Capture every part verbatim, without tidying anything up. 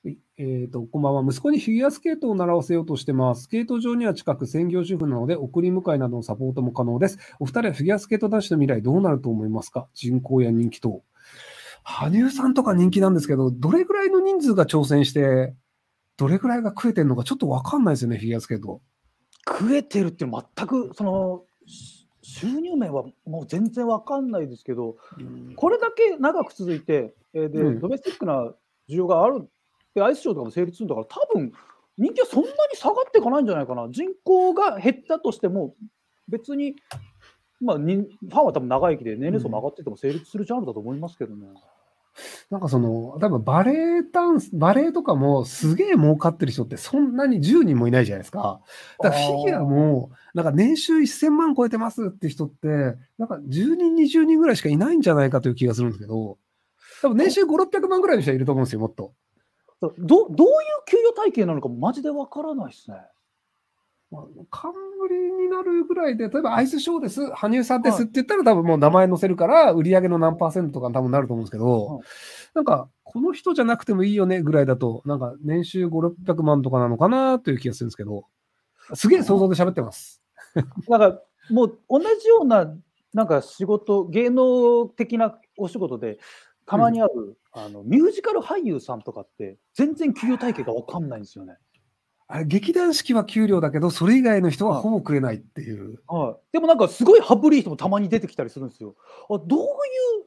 はいえーと、こんばんは。息子にフィギュアスケートを習わせようとしてます。スケート場には近く専業主婦なので、送り迎えなどのサポートも可能です。お二人はフィギュアスケート男子の未来どうなると思いますか？人口や人気等。羽生さんとか人気なんですけど、どれぐらいの人数が挑戦して、どれぐらいが食えてるのかちょっとわかんないですよね、フィギュアスケート。 食えてるっていうのは全く、その、し収入面はもう全然わかんないですけど、 うんこれだけ長く続いて、え、で、 うん。 ドメスティックな需要がある、で、アイスショーとかも成立するんだから、多分人気はそんなに下がっていかないんじゃないかな。人口が減ったとしても、別に、まあ、にファンは多分長生きで年齢層も上がってても成立するジャンルだと思いますけどね。 なんかその、多分バレエダンス、バレエとかもすげえ儲かってる人ってそんなにじゅうにんもいないじゃないですか。だからフィギュアああ。 も、なんか年収せんまん超えてますって人って、なんかじゅうにん、にじゅうにんぐらいしかいないんじゃないかという気がするんですけど、多分年収ご、ろっぴゃくまんぐらいの人はいると思うんですよ、もっと。 どどどういう給与体系なのかマジでわからないですね。 まあ、冠になるぐらいで、例えばアイスショーです、羽生さんですはい。 って言ったら多分もう名前載せるから、売り上げの何パーセントとか多分なると思うんですけど、 はい。なんなんか、この人じゃなくてもいいよねぐらいだと、なんか年収ご、ろっぴゃくまんとかなのかなという気がするんですけど、すげえ想像で喋ってます。 なんか、もう同じような、なんか仕事、芸能的なお仕事で、たうん。 まにある、あの、ミュージカル俳優さんとかって、全然給与体系がわかんないんですよね。 あれ、劇団四季は給料だけど、それ以外の人ははい。 ほぼ食えないっていう。 はい。でもなんかすごい羽振りいい人もたまに出てきたりするんですよ。あ、どういう、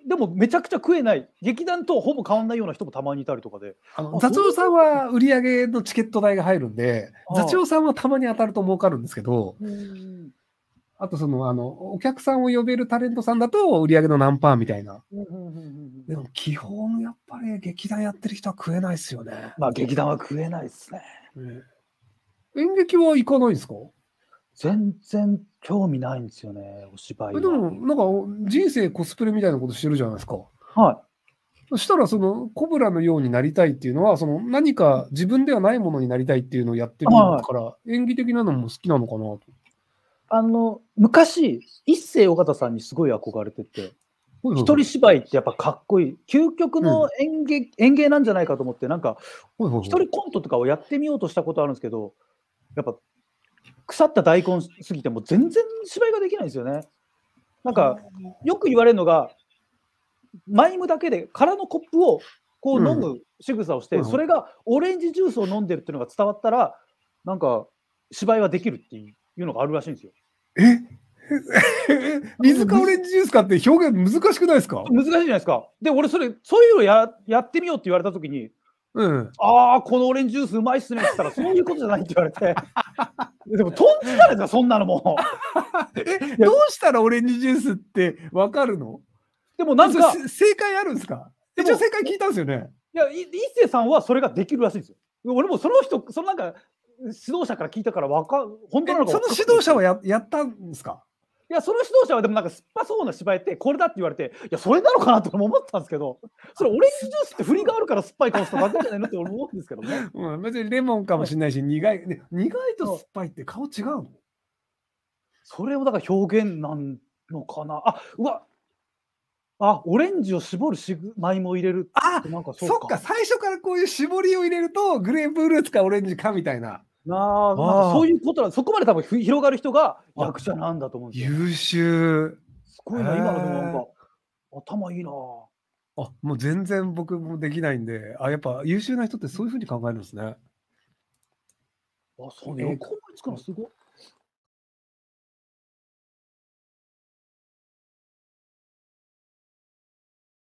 でもめちゃくちゃ食えない、劇団とほぼ変わんないような人もたまにいたりとかで、 あの、 あ、そういう、 座長さんは売り上げのチケット代が入るんで、座はい。 長さんはたまに当たると儲かるんですけど、 うーん。 あとその、あの、お客さんを呼べるタレントさんだと売り上げの何パーみたいな。 うん、ふんふんふんふん。 でも基本やっぱり劇団やってる人は食えないですよね。 まあ、劇団は食えないっすね。 ね演劇は行かないんですか？ 全然興味ないんですよね、お芝え、で居は。 も、なんか人生コスプレみたいなことしてるじゃないですか。 はい。 そしたらそのコブラのようになりたいっていうのは、その何か自分ではないものになりたいっていうのをやってるはい。 から、演技的なのも好きなのかなと。 あの、昔、一世尾形さんにすごい憧れてて、一人ほいほいほい。 芝居ってやっぱかっこいい、究極うん。 の演芸演芸なんじゃないかと思って、なんか、 ほいほいほい。 一人コントとかをやってみようとしたことあるんですけど、やっぱ腐った大根すぎてもう全然芝居ができないんですよね。なんか、よく言われるのが、マイムだけで空のコップをこううん。 飲む仕草をして、 ほいほい。 それがオレンジジュースを飲んでるっていうのが伝わったら、なんか芝居はできるっていうのがあるらしいんですよ。 え水かむずオレンジジュースかって表現難しくないですか？ 難しいじゃないですか。で、俺それ、そういうのややってみようって言われた時に、 うん。 ああ、このオレンジジュースうまいっすねって言ったら、そういうことじゃないって言われて、でもとんちからですよ、そんなのもえ、 う。いや、 どうしたらオレンジジュースってわかるの？ でもなえ、それ、 んか、 せ正解あるんですか？ でも、 一応正解聞いたんですよね？ いや、い一星さんはそれができるらしいんですよ。俺もその人、そのなんか、指導者から聞いたからわか本当え、 なのかそのわかんないですけど。 指導者はややったんですか？ いや、その指導者はでもなんか酸っぱそうな芝居ってこれだって言われて、いや、それなのかなと思ったんですけど、それオレンジジュースって振りがあるから酸っぱい顔しただけじゃないのって俺思うんですけどね。 うん、別にレモンかもしれないし、苦い、ね、苦いとそう。 酸っぱいって顔違うの？ それをだから表現なんのかな。あ、うわ、あ、オレンジを絞るしぐ舞も入れるあ、 ってなんかそうか。 そっか、最初からこういう絞りを入れると、グレープフルーツかオレンジかみたいな。 なあ、なんかそあういうことだ、そこまで多分ふ広がる人があ、あ、 役者なんだと思うんですよね。 優秀。へすごいな、今のでもなんえ。 か、頭いいな。 あ、もう全然僕もできないんで、あ、やっぱ優秀な人ってそういう風に考えるんですね。 あ、そうね、よえ、 く思いつくのすご。